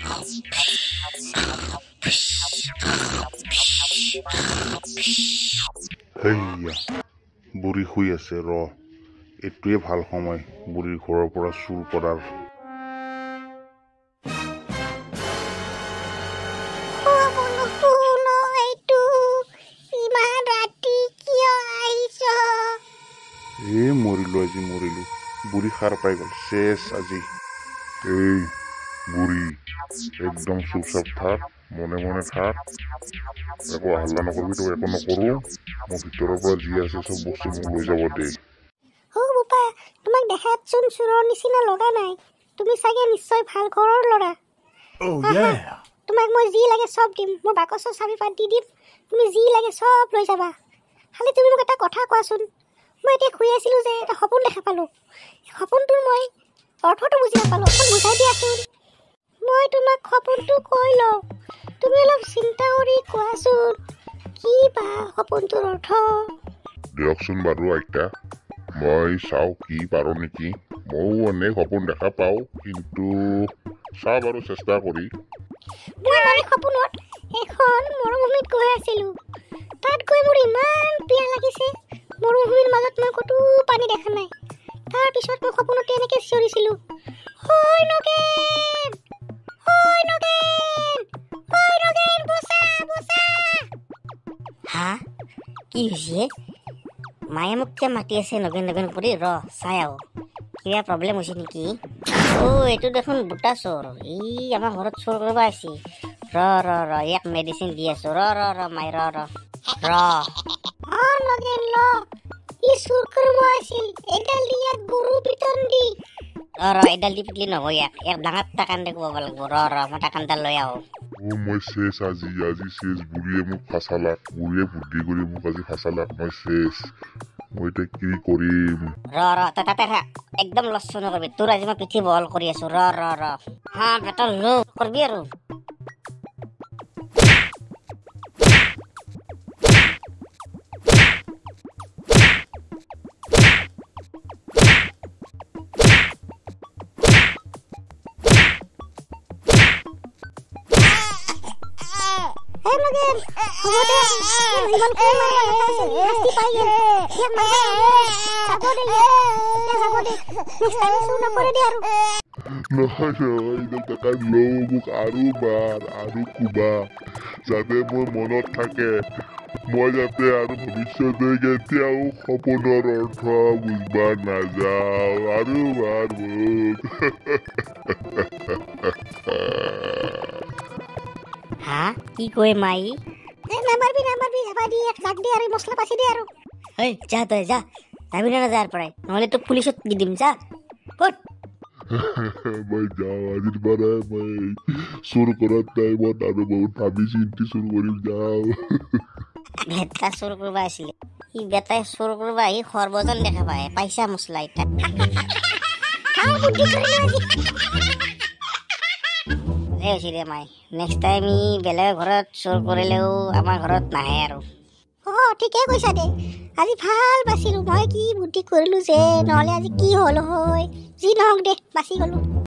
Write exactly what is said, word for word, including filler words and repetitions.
হেইয়া বুঢ়ী শুই আছে ৰ এইটোৱে ভাল সময় বুঢ়ীৰ ঘৰৰ পৰা চুৰ কৰাৰ এ মৰিলো আজি মৰিলো বুঢ়ী সাৰ পাই গল শেষ আজি এই বুঢ়ী একদম চুপচাপ থাক মনে মনে থাক একো হাল্লা নকৰিবি তই একো নকৰো মোৰ ভিতৰৰ পৰা যি আছে চব বস্তু মোক লৈ যাব দে ও বুপা তোমাক দেখাত চোন চুৰৰ নিচিনা লগা নাই তুমি চাগে নিশ্চয় ভাল ঘৰৰ ল'ৰা ও ইয়া তোমাক মই যি লাগে সব দিম মোৰ বাকচৰ চাবি পাত দি দিম তুমি যি লাগে সব লৈ যাবা খালি তুমি মোক এটা কথা কোৱাচোন মই এতিয়া শুই আছিলো যে এটা সপোন দেখা পালো সপোনটোৰ মই অৰ্থটো বুজি নাপালো অকণ বুজাই দিয়াচোন মই তোমাক সপোনটো কৈ লওঁ তুমি অলপ চিন্তা কৰি কোৱাচোন কি বা সপোনটোৰ অৰ্থ দিয়কচোন বাৰু আইতা মই চাওঁ কি পাৰো নেকি ময়ো এনে সপোন দেখা পাওঁ কিন্তু চাওঁ বাৰু চেষ্টা কৰি মই মানে সপোনত এখন মৰুভূমিত গৈ আছিলো তাত গৈ মোৰ ইমান পিয়াহ লাগিছে মৰুভূমিৰ মাজত মই ক'তো পানী দেখা নাই তাৰ পিছত মই সপোনতে এনেকৈ চিঞৰিছিলো হৈ নগেন হৈ নগেন হৈ নগেন বচা বচা হা কি হৈছে মায়ে মোক কিয় মাতি আছে নগেন নগেন কৰি ৰ চাই আহ কিবা প্ৰব্লেম হৈছে নেকি অ এইটো দেখোন বুটা চোৰ ই আমাৰ ঘৰত চোৰ কৰিব আহিছে ৰ ৰ ৰ ইয়াক মেডিচিন দি আছো ৰ ৰ ৰ মাই ৰ ৰ ৰ অ নগেন ল ই চুৰ কৰিব আছিল এডাল দি ইয়াক গৰু পিটন দি ৰ ৰ এডাল দি পিটলি নহ'ব ইয়াক ইয়াক ডাঙৰ টাকান দে ক'ব লাগিব ৰ ৰ মই টাকানডাল লৈ আহোঁ ও মই শেষ আজি আজি শেষ বুঢ়ীয়ে মোক ফাঁচালাক বুঢ়ীয়ে বুদ্ধি কৰি মোক আজি ফাঁচালাক মই শেষ মই এতিয়া কি কৰিম ৰ ৰ তই তাতে থাক একদম লচ্ছু নকৰিবি তোৰ আজি মই পিঠি বহল কৰি আছো ৰ ৰ ৰ হা বেটা লো কৰিবি আৰু হে নগেন হ'ব দে জীৱন কৰি মাৰিব নাপাইছিল শাস্তি পাই গেল ইয়াক মাৰিব যাব দে ইয়াক যাব দে নেক্সট টাইম চুৰ নকৰে দে আৰু নহয় নহয় এইডাল টাকা লওঁ মোক আৰু মাৰ আৰু কোবা যাতে মোৰ মনত থাকে মই যাতে আৰু ভৱিষ্যতে কেতিয়াও সপোনৰ অৰ্থ বুজিব নাযাওঁ আৰু মাৰ মোক হা কি কয় মাই এ নামাৰবি নামাৰবি যাবা দি এক জাক দে আৰু মছলা পাচি দে আৰু ঐ যা তই যা যাবি না যাৰ পৰাই নহ'লে তোক পুলিচত দি দিম যা ক'ত মই যাওঁ আজিৰ পৰা মই চুৰ কৰাৰ টাইমত আৰু বহুত ভাবি চিন্তি চুৰ কৰিম যাওঁ বেটা চুৰ কৰিব আছিলে সি বেটাই চুৰ কৰিব আহি সৰ্বজন দেখা পায় পাইছা মছলা এতিয়া হৈছে দে মাই নেক্সট টাইম ই বেলেগৰ ঘৰত চুৰ কৰিলেও আমাৰ ঘৰত নাহে আৰু অ ঠিকে কৈছা দে আজি ভাল বাচিলো মই কি বুদ্ধি কৰিলো যে নহ'লে আজি কি হ'ল হয় যি নহওক দে বাচি গলো